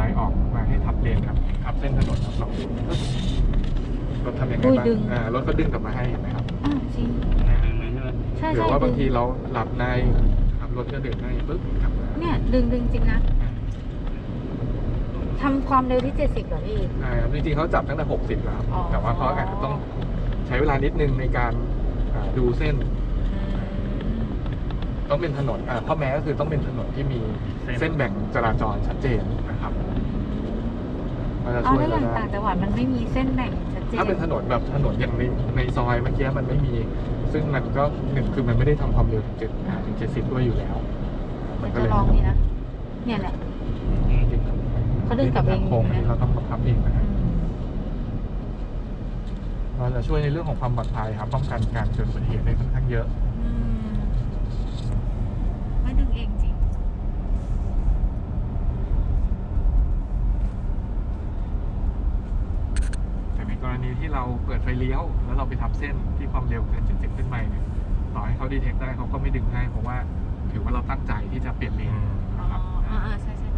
ออกมาให้ทับเลนครับทับเส้นถนนครับลองดูรถทำยังไงบ้างรถก็ดึงกลับมาให้เห็นไหมครับจริงใช่หรือว่าบางทีเราหลับในครับรถก็ดึงให้ปึ๊บกลับมาเนี่ยดึงจริงนะทำความเร็วที่70เหรอพี่จริงๆเขาจับตั้งแต่60แล้วแต่ว่าเขาอาจจะต้องใช้เวลานิดนึงในการดูเส้นต้องเป็นถนนข้อแม้ก็คือต้องเป็นถนนที่มีเส้นแบ่งจราจรชัดเจนนะครับแล้วอย่างต่างจังหวัดมันไม่มีเส้นแบ่งชัดเจนถ้าเป็นถนนแบบถนนอย่างในซอยเมื่อกี้มันไม่มีซึ่งมันก็หนึ่งคือมันไม่ได้ทำความเร็วถึง70ด้วยอยู่แล้วมันก็เลยลองนี่นะเนี่ยแหละเขาดึงกลับเองโค้งนี้เราต้องบังคับเองนะครับเราจะช่วยในเรื่องของความปลอดภัยครับป้องกันการเกิดอุบัติเหตุได้ค่อนข้างเยอะไม่ดึงเองจริงแต่ในกรณีที่เราเปิดไฟเลี้ยวแล้วเราไปทับเส้นที่ความเร็วเกิน70ขึ้นไปเนี่ยต่อให้เขาดีเทคได้เขาก็ไม่ดึงให้เพราะว่าถือว่าเราตั้งใจที่จะเปลี่ยนเลนนะครับใช่